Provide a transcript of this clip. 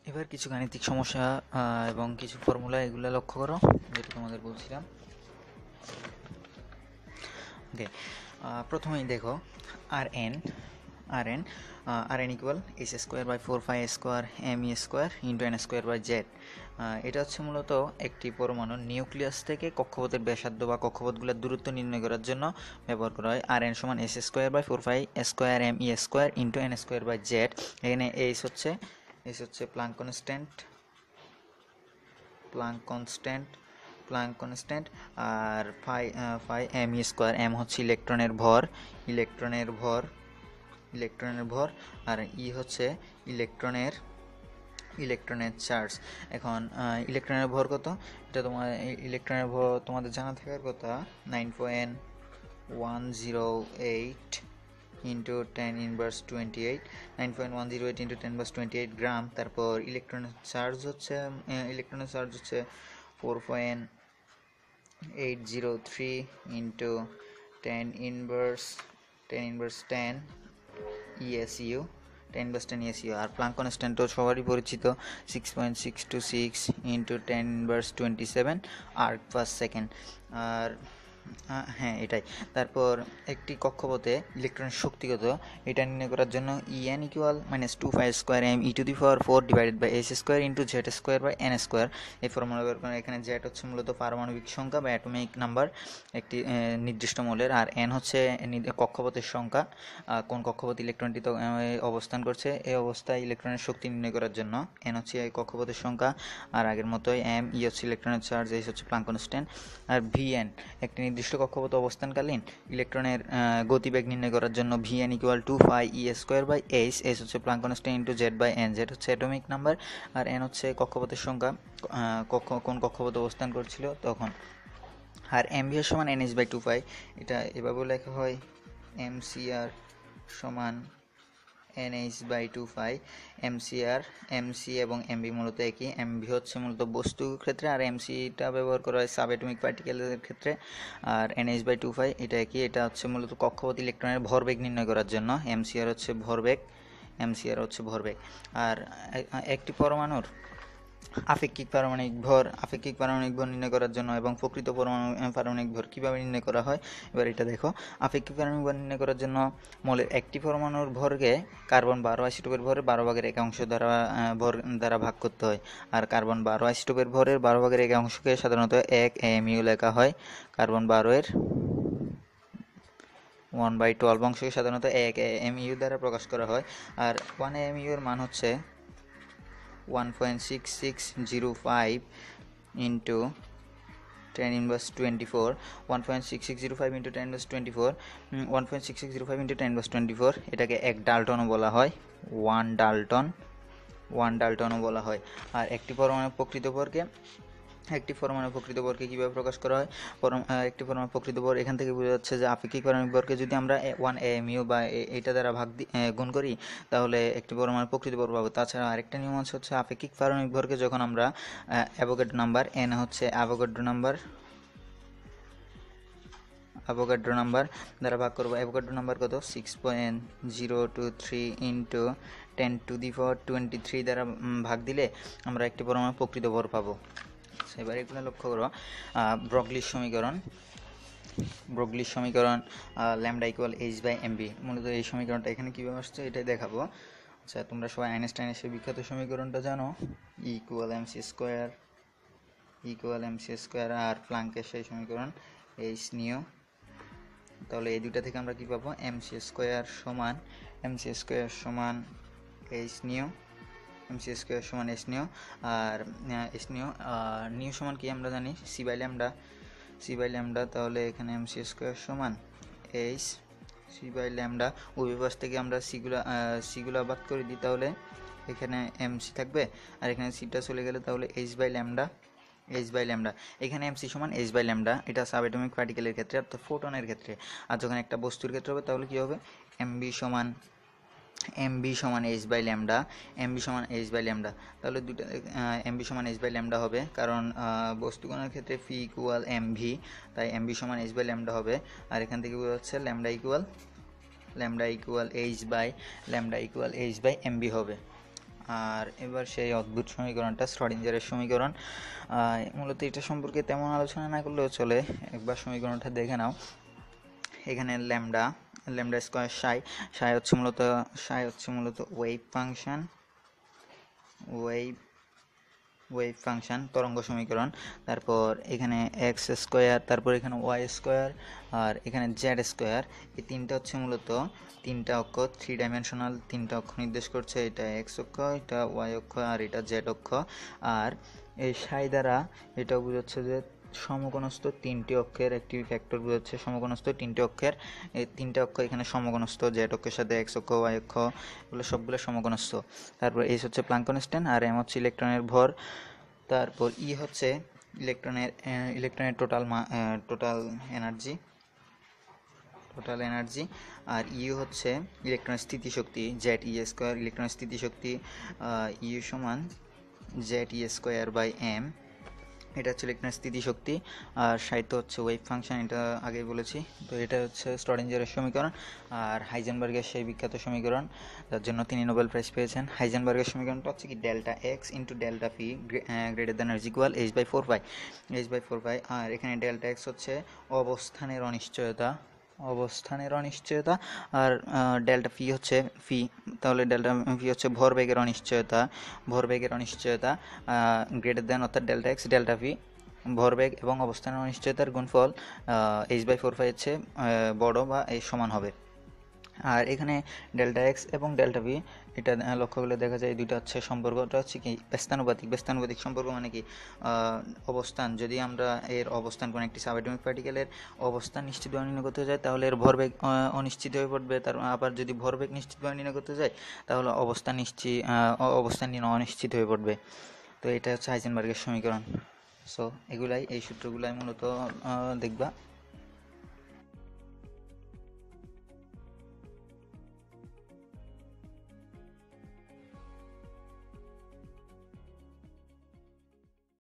এবার কিছু গাণিতিক সমস্যা এবং কিছু ফর্মুলা এগুলো লক্ষ্য করো, যেটা তোমাদের বলছিলাম। ওকে, প্রথমেই দেখো R N equal S square by 4 π² M E square into N square by Z. এটা হচ্ছে মূলত একটি পরমাণু নিউক্লিয়াস থেকে কক্ষপথের ব্যাসার্ধ বা কক্ষপথগুলোর দূরত্ব নির্ণয় করার জন্য ব্যবহার করা হয়। আর এন সমান S square by 4 π² M E square into N square by Z. এখানে এস হচ্ছে প্লাঙ্ক কনস্ট্যান্ট আর phi M E square, M হচ্ছে ইলেকট্রনের ভর আর ই হচ্ছে ইলেকট্রনের চার্জ। এখন ইলেকট্রনের ভর কত, এটা ইলেকট্রনের ভর তোমাদের জানা থাকার কথা, 9.108 ইন্টু 10⁻28, 9.108 ইন্টু 10⁻28 গ্রাম। তারপর ইলেকট্রনের চার্জ হচ্ছে 4.803 ইন্টু 10⁻10 ESU, 10⁻10 ESU। আর প্লাঙ্ক কনস্ট্যান্টও সবারই পরিচিত, 6.626 ইন্টু 10⁻27 আর্ক পার সেকেন্ড। আর হ্যাঁ, এটাই। তারপর একটি কক্ষপথে ইলেকট্রনের শক্তি কত, এটা নির্ণয় করার জন্য EN equal -2π² m e⁴ divided by s square into Z square by N square. এই ফর্মুলা ব্যবহার করে এখানে জেড হচ্ছে মূলত পারমাণবিক সংখ্যা বা অ্যাটমিক নাম্বার একটি নির্দিষ্ট মৌলের, আর এন হচ্ছে কক্ষপথের সংখ্যা, কোন কক্ষপথ ইলেকট্রনটি অবস্থান করছে, এই অবস্থায় ইলেকট্রনের শক্তি নির্ণয় করার জন্য এন হচ্ছে এই কক্ষপথের সংখ্যা, আর আগের মতোই এম ই হচ্ছে ইলেকট্রনের চার্জ, এইচ হচ্ছে প্লাঙ্ক কনস্ট্যান্ট, আর ভিএন একটি নির্দিষ্ট কক্ষপথ অবস্থানকালীন ইলেকট্রনের গতিবেগ নির্ণয় করার জন্য V N equal 2πe² by H, H হচ্ছে Planck constant into Z by N, Z হচ্ছে অ্যাটমিক নাম্বার, আর এন হচ্ছে কক্ষপথের সংখ্যা, কোন কক্ষপথ অবস্থান করছিল তখন। আর এমভিআর সমান এনএইচ বাই 2π, এটা এভাবেও লেখা হয় এমসিআর সমান NH বাই 2π। এমসি এবং এমবি মূলত একই, এমবি হচ্ছে মূলত বস্তু ক্ষেত্রে আর এমসিটা ব্যবহার করা হয় সাবঅ্যাটমিক পার্টিকেলের ক্ষেত্রে, আর NH বাই 2π এটা একই। এটা হচ্ছে মূলত কক্ষপথ ইলেকট্রনের ভরবেগ নির্ণয় করার জন্য, এমসিআর হচ্ছে ভরবেগ। আর একটি পরমাণুর আপেক্ষিক পারমাণবিক ভর নির্ণয় করার জন্য এবং প্রকৃত পারমাণবিক ভর কীভাবে নির্ণয় করা হয়, এবার এটা দেখো। আপেক্ষিক পারমাণবিক ভর নির্ণয় করার জন্য মৌলের একটি পরমাণুর ভরকে কার্বন 12 আইসোটোপের ভরের 12/1 দ্বারা ভাগ করতে হয়, আর কার্বন 12 আইসোটোপের ভরের 12/1 অংশকে সাধারণত 1 AMU লেখা হয়। কার্বন 12 এর 1/12 অংশকে সাধারণত 1 AMU দ্বারা প্রকাশ করা হয়, আর 1 AMU এর মান হচ্ছে 1.6605 into 10⁻24, 1.6605 into 10⁻24, 1.6605 into 10⁻24, এটাকে 1 ডাল্টনও বলা হয়, 1 ডাল্টনও বলা হয়। আর একটি পরমাণুর প্রকৃত ভরকে কীভাবে প্রকাশ করা হয়, একটি পরমাণুর প্রকৃত ভর এখান থেকে বোঝা যাচ্ছে যে আপেক্ষিক পারমাণবিক ভরকে যদি আমরা 1 AMU বা এইটা দ্বারা গুণ করি তাহলে একটি পরমাণুর প্রকৃত ভর পাবো। তাছাড়া আরেকটা নিয়ম হচ্ছে আপেক্ষিক পারমাণবিক ভরকে যখন আমরা অ্যাভোগাড্রো নাম্বার, এন হচ্ছে অ্যাভোগাড্রো নাম্বার দ্বারা ভাগ করবো। অ্যাভোগাড্রো নাম্বার কত, 6.023 ইন্টু 10⁻23 দ্বারা ভাগ দিলে আমরা একটি পরমাণুর প্রকৃত ভর পাবো। এবার এগুলো লক্ষ্য করো। ব্রগলির সমীকরণ lambda equal H by M B, মূলত এই সমীকরণটা এখানে কীভাবে আসছে এটাই দেখাবো। আচ্ছা, তোমরা সবাই আইনস্টাইনের সেই বিখ্যাত সমীকরণটা জানো, ইকুয়াল এমসি স্কোয়ার, আর প্লাঙ্কের সেই সমীকরণ এইচ নিও। তাহলে এই দুইটা থেকে আমরা কী পাবো, এমসি স্কোয়ার সমান এইচ নিও, আর নিউ সমান কি আমরা জানি, সি বাই ল্যামডা। তাহলে এখানে এমসি স্কোয়ার সমান এইচ সি বাই ল্যামডা, উভয় পাশ থেকে আমরা সিগুলা বাদ করে দিই, তাহলে এখানে এমসি থাকবে আর এখানে সিটা চলে গেলে তাহলে এইচ বাই ল্যামডা। এখানে এমসি সমান এইচ বাই ল্যামডা, এটা সাবঅ্যাটমিক পার্টিকেলের ক্ষেত্রে অর্থাৎ ফোটনের ক্ষেত্রে। আর যখন একটা বস্তুর ক্ষেত্রে হবে তাহলে কী হবে, এমবি সমান এইচ বাই ল্যামডা, তাহলে দুটো এমবি সমান এইচ বাই ল্যামডা হবে, কারণ বস্তুকণার ক্ষেত্রে ফি ইকুয়াল এমভি, তাই এমবি সমান এইচ বাই ল্যামডা হবে। আর এখান থেকে বোঝা যাচ্ছে lambda equal H by M B হবে। আর এবার সেই অদ্ভুত সমীকরণটা শ্রোডিঞ্জারের সমীকরণ। মূলত এটা সম্পর্কে তেমন আলোচনা না করলেও চলে, একবার সমীকরণটা দেখে নাও। এখানে ল্যামডা স্কোয়ার সাই হচ্ছে মূলত ওয়েভ ফাংশন তরঙ্গ সমীকরণ। তারপর এখানে এক্স স্কোয়ার, তারপর এখানে ওয়াই স্কোয়ার, আর এখানে জেড স্কোয়ার। এই তিনটা হচ্ছে মূলত তিনটা অক্ষ, 3 ডাইমেনশনাল তিনটা অক্ষ নির্দেশ করছে। এটা এক্স অক্ষ, এটা ওয়াই অক্ষ, আর এটা জেড অক্ষ। আর এই সাই দ্বারা এটা বোঝাচ্ছে যে সমকোণস্থ তিনটি অক্ষের একটি ভেক্টর বোঝাচ্ছে, সমকোণস্থ তিনটি অক্ষের। এই তিনটা অক্ষ এখানে সমকোণস্থ, জেড অক্ষের সাথে এক্স অক্ষ, ওয়াই অক্ষ, এগুলো সবগুলো সমকোণস্থ। তারপর এইচ হচ্ছে প্লাঙ্ক কনস্ট্যান্ট, আর এম হচ্ছে ইলেকট্রনের ভর। তারপর ই হচ্ছে ইলেকট্রনের টোটাল এনার্জি। আর ইউ হচ্ছে ইলেকট্রনের স্থিতিশক্তি, জেড ই স্কোয়ার ইলেকট্রনের স্থিতিশক্তি। ইউ সমান Z E square by M, এটা হচ্ছে ইলেকট্রনের স্থিতিশক্তি। আর সাহিত্য হচ্ছে ওয়েভ ফাংশন, এটা আগেই বলেছি। তো এটা হচ্ছে শ্রোডিঞ্জারের সমীকরণ। আর হাইজেনবার্গের সেই বিখ্যাত সমীকরণ, যার জন্য তিনি নোবেল প্রাইজ পেয়েছেন। হাইজেনবার্গের সমীকরণটা হচ্ছে কি delta x into delta p greater than or equal h/4 pi. আর এখানে ডেল্টা এক্স হচ্ছে অবস্থানের অনিশ্চয়তা, আর ডেল্টা পি হচ্ছে তাহলে ডেল্টা পি হচ্ছে ভরবেগের অনিশ্চয়তা গ্রেটার দেন, অর্থাৎ ডেল্টা এক্স ডেল্টা পি ভরবেগ এবং অবস্থানের অনিশ্চয়তার গুণফল h/4 হচ্ছে বড় বা এই সমান হবে। আর এখানে ডেল্টা এক্স এবং ডেল্টা ভি, এটা লক্ষ্য করলে দেখা যায় এই দুইটা হচ্ছে সম্পর্কটা হচ্ছে কি ব্যস্তানুপাতিক সম্পর্ক। মানে কি অবস্থান, যদি আমরা এর অবস্থান কোনো একটি সাবঅ্যাটমিক পার্টিকেলের অবস্থান নিশ্চিতভাবে নির্ণয় করতে যাই তাহলে এর ভরবেগ অনিশ্চিত হয়ে পড়বে। তার আবার যদি ভরবেগ নিশ্চিতভাবে নির্ণয় করতে যাই তাহলে অবস্থান নির্ণয় অনিশ্চিত হয়ে পড়বে। তো এটা হচ্ছে হাইজেনবার্গের সমীকরণ। সো এই সূত্রগুলাই মূলত দেখবা।